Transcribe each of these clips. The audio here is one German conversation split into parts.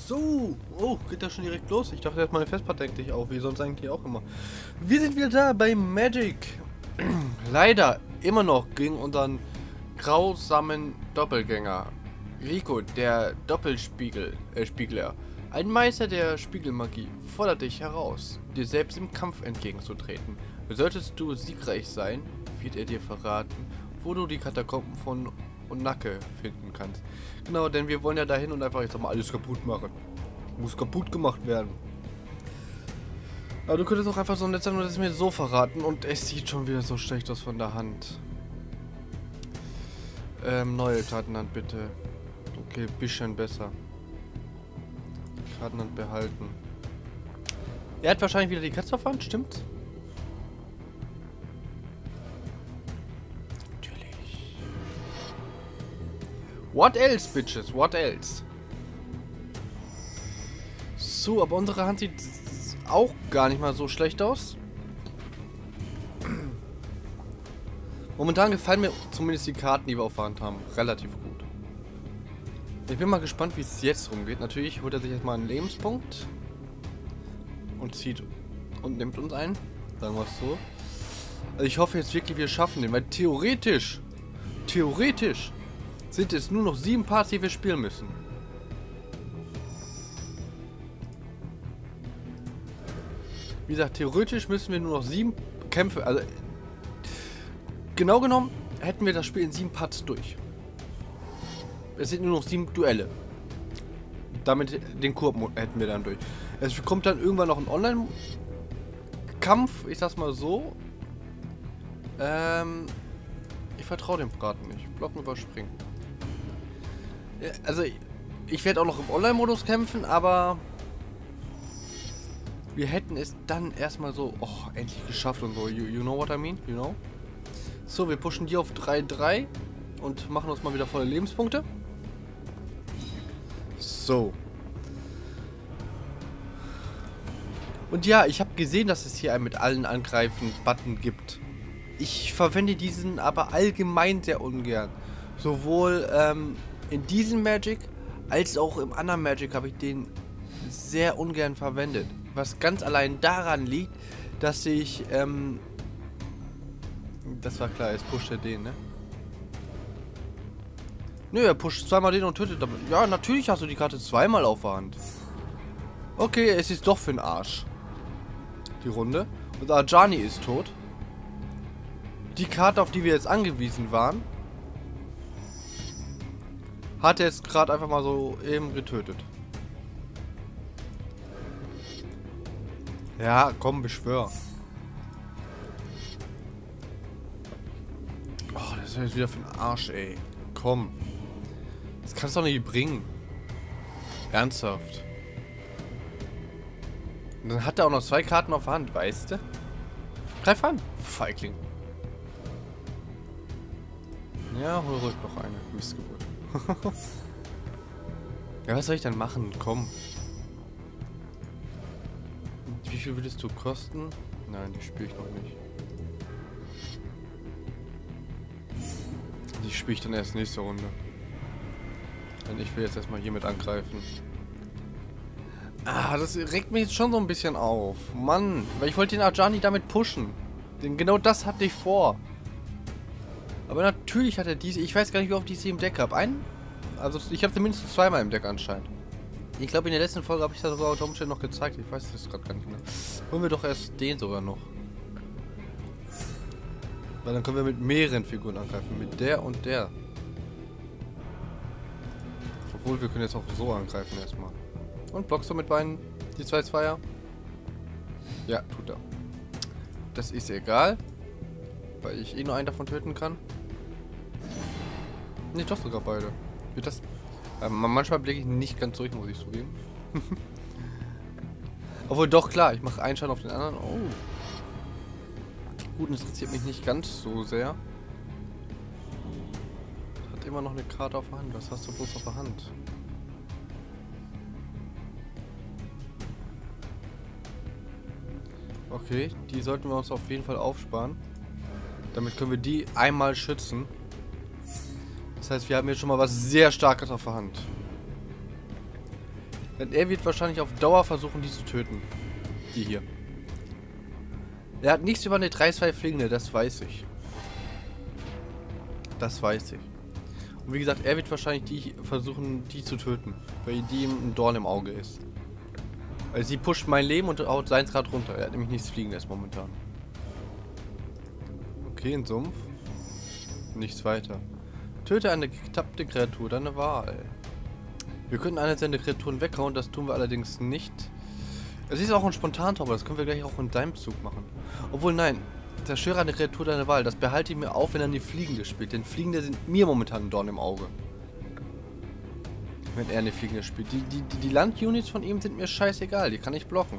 So, oh, geht das schon direkt los? Ich dachte, meine Festplatte denkt dich auf, wie sonst eigentlich auch immer. Wir sind wieder da bei Magic. Leider immer noch gegen unseren grausamen Doppelgänger. Rico, der Spiegler. Ein Meister der Spiegelmagie fordert dich heraus, dir selbst im Kampf entgegenzutreten. Solltest du siegreich sein, wird er dir verraten, wo du die Katakomben von Unake finden kannst. Genau, denn wir wollen ja dahin und einfach jetzt mal alles kaputt machen. Muss kaputt gemacht werden. Aber du könntest auch einfach so nett sein und es mir so verraten und es sieht schon wieder so schlecht aus von der Hand. Neue Kartenhand bitte. Okay, bisschen besser. Kartenhand behalten. Er hat wahrscheinlich wieder die Katze auf Hand, stimmt's? Natürlich. What else, bitches? What else? So, aber unsere Hand sieht auch gar nicht mal so schlecht aus. Momentan gefallen mir zumindest die Karten, die wir auf der Hand haben, relativ gut. Ich bin mal gespannt, wie es jetzt rumgeht. Natürlich holt er sich erstmal einen Lebenspunkt und zieht und nimmt uns ein. Sagen wir es so. Also ich hoffe jetzt wirklich, wir schaffen den, weil theoretisch sind es nur noch 7 Parts, die wir spielen müssen. Wie gesagt, theoretisch müssen wir nur noch 7 Kämpfe, also genau genommen hätten wir das Spiel in 7 Parts durch. Es sind nur noch 7 Duelle. Damit den Koop hätten wir dann durch. Es kommt dann irgendwann noch ein Online-Kampf, ich sag's mal so. Ich vertraue dem Braten nicht. Blocken überspringen. Ja, also ich werde auch noch im Online-Modus kämpfen, aber wir hätten es dann erstmal so, oh, endlich geschafft und so. You know what I mean? You know? So, wir pushen die auf 3-3 und machen uns mal wieder volle Lebenspunkte. So. Und ja, ich habe gesehen, dass es hier einen mit allen Angreifen-Button gibt. Ich verwende diesen aber allgemein sehr ungern. Sowohl in diesem Magic als auch im anderen Magic habe ich den sehr ungern verwendet. Was ganz allein daran liegt, dass ich, das war klar, jetzt pusht er den, ne? Nö, er pusht zweimal den und tötet damit. Ja, natürlich hast du die Karte zweimal auf der Hand. Okay, es ist doch für den Arsch. Die Runde. Und Ajani ist tot. Die Karte, auf die wir jetzt angewiesen waren, hat er jetzt gerade einfach mal so eben getötet. Ja, komm, beschwör. Oh, das ist jetzt wieder für den Arsch, ey. Komm. Das kannst du doch nicht bringen. Ernsthaft. Und dann hat er auch noch 2 Karten auf der Hand, weißt du? Greif an, Feigling. Ja, hol ruhig noch eine. Missgeburt. Ja, was soll ich denn machen? Komm. Wie viel würdest du kosten? Nein, die spiele ich noch nicht. Die spiele ich dann erst nächste Runde. Denn ich will jetzt erstmal hiermit angreifen. Ah, das regt mich jetzt schon so ein bisschen auf. Mann, weil ich wollte den Ajani damit pushen. Denn genau das hatte ich vor. Aber natürlich hat er diese. Ich weiß gar nicht, wie oft ich sie im Deck habe. Also ich habe sie mindestens 2-mal im Deck anscheinend. Ich glaube, in der letzten Folge habe ich das sogar unter Umständen noch gezeigt. Ich weiß das gerade gar nicht mehr. Holen wir doch erst den sogar noch. Weil dann können wir mit mehreren Figuren angreifen. Mit der und der. Obwohl, wir können jetzt auch so angreifen erstmal. Und blockst du mit beiden die 2-2er? Ja, tut er. Das ist egal. Weil ich eh nur einen davon töten kann. Ne, doch sogar beide. Wird das... manchmal blicke ich nicht ganz durch, muss ich zugeben. Obwohl, doch, klar, ich mache einen Schaden auf den anderen. Oh. Gut, das interessiert mich nicht ganz so sehr. Hat immer noch eine Karte auf der Hand. Was hast du bloß auf der Hand? Okay, die sollten wir uns auf jeden Fall aufsparen. Damit können wir die einmal schützen. Das heißt, wir haben jetzt schon mal was sehr Starkes auf der Hand. Denn er wird wahrscheinlich auf Dauer versuchen, die zu töten. Die hier. Er hat nichts über eine 3-2 Fliegende, das weiß ich. Das weiß ich. Und wie gesagt, er wird wahrscheinlich die versuchen, die zu töten. Weil die ihm ein Dorn im Auge ist. Weil sie pusht mein Leben und haut seins gerade runter. Er hat nämlich nichts Fliegendes momentan. Okay, ein Sumpf. Nichts weiter. Töte eine getappte Kreatur, deine Wahl. Wir könnten eine seiner Kreaturen weghauen, das tun wir allerdings nicht. Es ist auch ein Spontantauber, das können wir gleich auch in deinem Zug machen. Obwohl, nein. Zerstöre eine Kreatur deiner Wahl. Das behalte ich mir auf, wenn er die Fliegende spielt. Denn Fliegende sind mir momentan ein Dorn im Auge. Wenn er eine Fliegende spielt. Die Landunits von ihm sind mir scheißegal. Die kann ich blocken.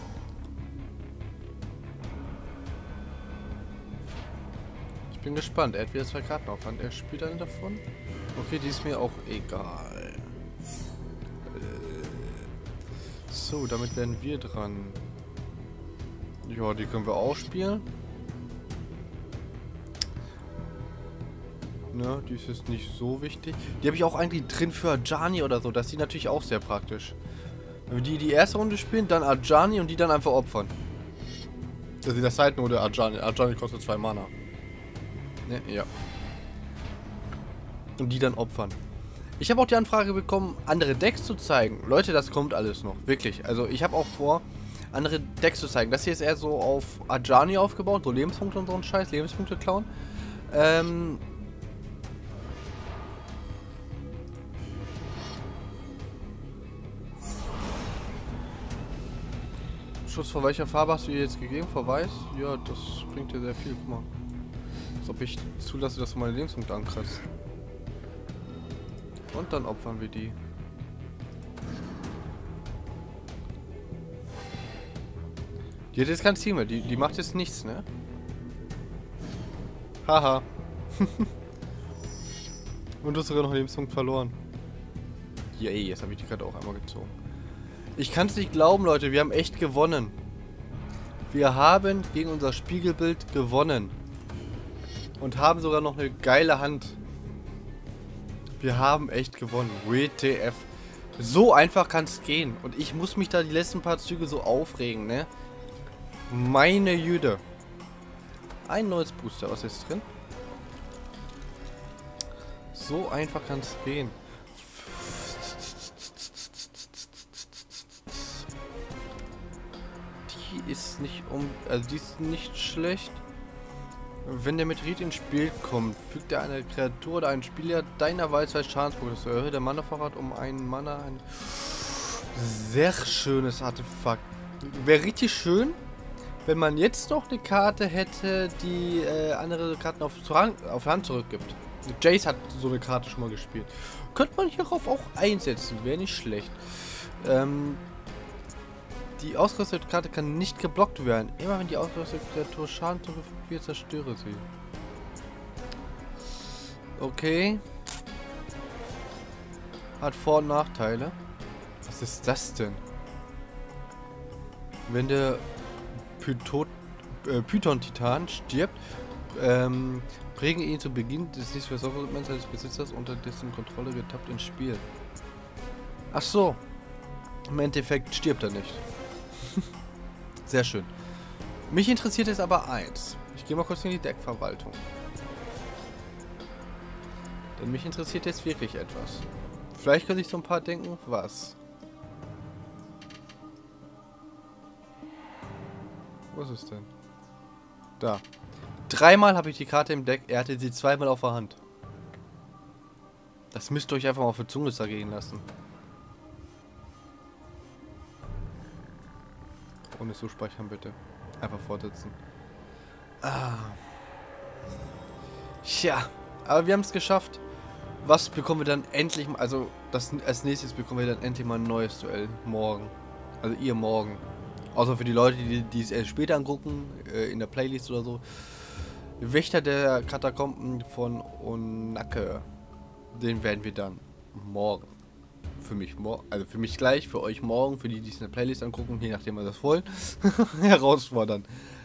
Ich bin gespannt. Er hat wieder 2 Karten auf Hand. Er spielt eine davon. Okay, die ist mir auch egal. So, damit werden wir dran. Ja, die können wir auch spielen. Ne, die ist jetzt nicht so wichtig. Die habe ich auch eigentlich drin für Ajani oder so. Das ist natürlich auch sehr praktisch. Wenn wir die erste Runde spielen, dann Ajani und die dann einfach opfern. Das ist das Seitenrunde Ajani. Ajani kostet 2 Mana. Ne, ja. Und die dann opfern. Ich habe auch die Anfrage bekommen, andere Decks zu zeigen. Leute, das kommt alles noch. Wirklich. Also ich habe auch vor, andere Decks zu zeigen. Das hier ist eher so auf Ajani aufgebaut. So Lebenspunkte und so ein Scheiß. Lebenspunkte klauen. Schutz vor welcher Farbe hast du ihr jetzt gegeben? Vor Weiß? Ja, das bringt dir sehr viel. Guck mal. Als ob ich zulasse, dass du meine Lebenspunkte ankratzt. Und dann opfern wir die. Die hat jetzt kein Ziel mehr. Die macht jetzt nichts, ne? Haha. Und du hast sogar noch einen Lebenspunkt verloren. Yay, jetzt habe ich die Karte auch einmal gezogen. Ich kann es nicht glauben, Leute. Wir haben echt gewonnen. Wir haben gegen unser Spiegelbild gewonnen. Und haben sogar noch eine geile Hand. Wir haben echt gewonnen. WTF. So einfach kann es gehen. Und ich muss mich da die letzten paar Züge so aufregen, ne? Meine Jüde. Ein neues Booster. Was ist drin? So einfach kann es gehen. Die ist nicht also die ist nicht schlecht. Wenn der Meteorit ins Spiel kommt, fügt er eine Kreatur oder einen Spieler deiner Wahl 2 Schadenspunkte. So erhöht der Mana-Vorrat um einen Mana. Ein sehr schönes Artefakt. Wäre richtig schön, wenn man jetzt noch eine Karte hätte, die andere Karten auf Hand zurückgibt. Jace hat so eine Karte schon mal gespielt. Könnte man hierauf auch einsetzen, wäre nicht schlecht. Die ausgerüstete Karte kann nicht geblockt werden. Immer wenn die ausgerüstete Kreatur Schaden zugefügt wird, zerstöre sie. Okay. Hat Vor- und Nachteile. Was ist das denn? Wenn der Python-Titan stirbt, bringen ihn zu Beginn des nächsten Versorgungsmoments seines Besitzers unter dessen Kontrolle getappt ins Spiel. Ach so. Im Endeffekt stirbt er nicht. Sehr schön. Mich interessiert jetzt aber eins. Ich gehe mal kurz in die Deckverwaltung. Denn mich interessiert jetzt wirklich etwas. Vielleicht könnte ich so ein paar denken, was? Wo ist es denn? Da. 3-mal habe ich die Karte im Deck, er hatte sie 2-mal auf der Hand. Das müsst ihr euch einfach mal auf die Zunge zergehen lassen. Ohne zu speichern, bitte. Einfach fortsetzen. Tja, aber wir haben es geschafft. Was bekommen wir dann endlich mal? Also, als nächstes bekommen wir dann endlich mal ein neues Duell. Morgen. Also, ihr morgen. Außer für die Leute, die es erst später angucken, in der Playlist oder so. Wächter der Katakomben von Onake. Den werden wir dann morgen. Für mich also für mich gleich, für euch morgen, für die, die es in der Playlist angucken, je nachdem, was das wollen, herausfordern.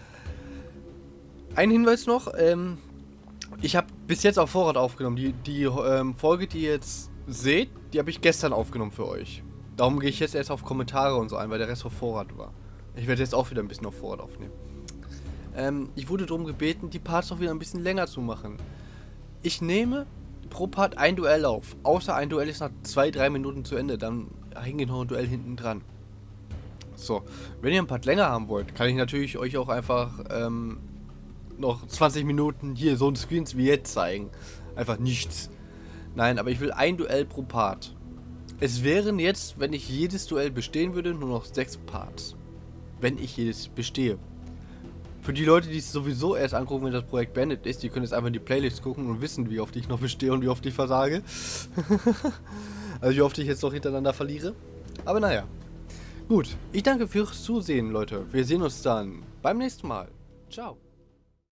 Ein Hinweis noch, ich habe bis jetzt auf Vorrat aufgenommen. Die Folge, die ihr jetzt seht, die habe ich gestern aufgenommen für euch. Darum gehe ich jetzt erst auf Kommentare und so ein, weil der Rest auf Vorrat war. Ich werde jetzt auch wieder ein bisschen auf Vorrat aufnehmen. Ich wurde darum gebeten, die Parts auch wieder ein bisschen länger zu machen. Ich nehme pro Part ein Duell auf. Außer ein Duell ist nach 2-3 Minuten zu Ende, dann hängt noch ein Duell hinten dran. So, wenn ihr ein Part länger haben wollt, kann ich natürlich euch auch einfach noch 20 Minuten hier so ein Screens wie jetzt zeigen. Einfach nichts. Nein, aber ich will ein Duell pro Part. Es wären jetzt, wenn ich jedes Duell bestehen würde, nur noch 6 Parts. Wenn ich jedes bestehe. Für die Leute, die es sowieso erst angucken, wenn das Projekt beendet ist, die können jetzt einfach in die Playlist gucken und wissen, wie oft ich noch bestehe und wie oft ich versage. Also wie oft ich jetzt noch hintereinander verliere. Aber naja. Gut, ich danke fürs Zusehen, Leute. Wir sehen uns dann beim nächsten Mal. Ciao.